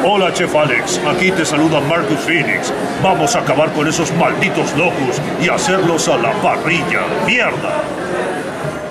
Hola, Chef Alex. Aquí te saluda Marcus Phoenix. Vamos a acabar con esos malditos locos y hacerlos a la parrilla. ¡Mierda!